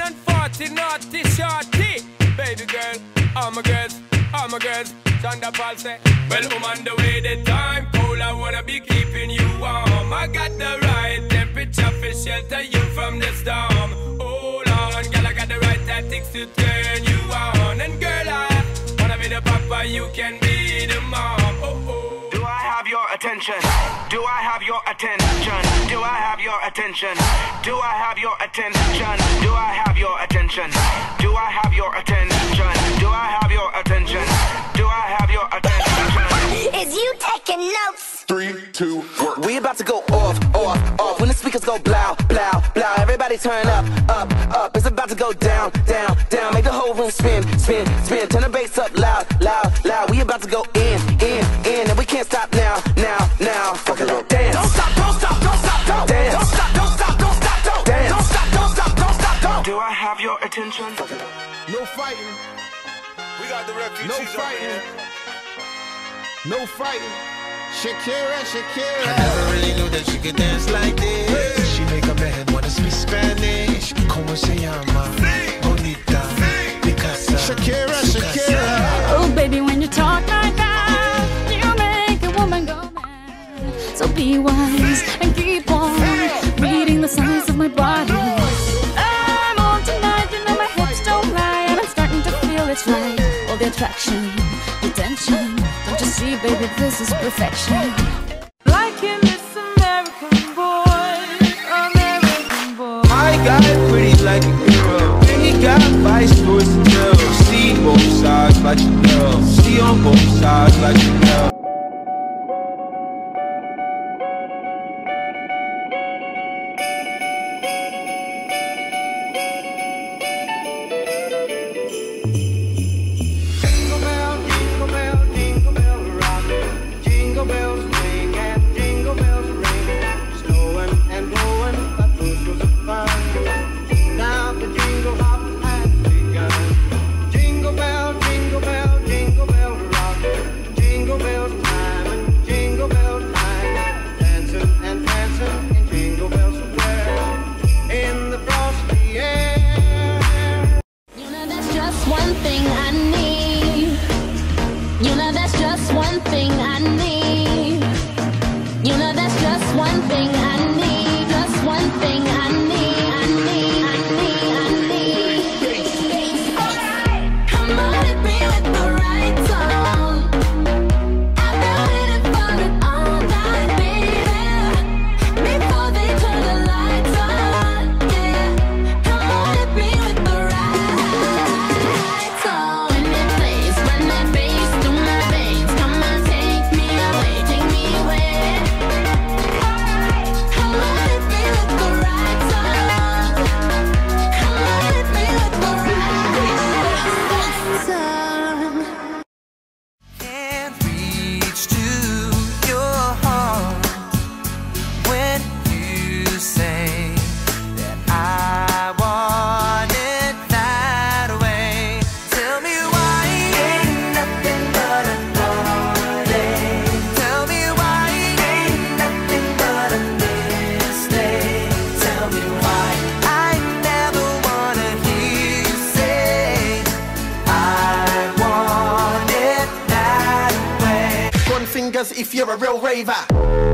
140 naughty shorty. Baby girl, all my girls, Chanda Paul say, well, I'm on the way, the time cold, I wanna be keeping you warm. I got the right temperature for shelter you from the storm. Hold on, girl, I got the right tactics to turn you on. And girl, I wanna be the papa, you can be the mom. Oh, oh. Do I have your attention? Do I have your attention? Do I have your attention? Do I have your attention? Do I have your attention? Do I have your attention? Do I have your attention? Do I have your attention? Is you taking notes? 3, 2, work. We about to go off, off, off. When the speakers go blow, blow, blow. Everybody turn up, up, up. It's about to go down, down, down. Make the whole room spin, spin, spin. Turn the bass up loud, loud, loud. We about to go in, and we can't stop now, now, now. Fuck a little dance. Don't stop, don't stop, don't stop, don't dance. Don't stop, don't stop, don't stop, don't dance. Don't stop, don't stop, don't stop, don't. Do I have your attention? No fighting. We got the refugees. No fighting. No fighting. Shakira, Shakira. I never really knew that she could dance like this. She make a man wanna speak Spanish. Como se llama? Bonita. Picasa. Shakira, Shakira. Oh, baby, when you talk like that, you make a woman go mad. So be wise and keep on reading the signs of my body. I'm on tonight, you know my hips don't lie, and I'm starting to feel it's right. All the attraction, the tension. Don't you see, baby, this is perfection. Liking this American boy, American boy. My guy pretty like a girl. And he got vice stories to tell. See both sides like you know. See on both sides like you know. If you're a real raver.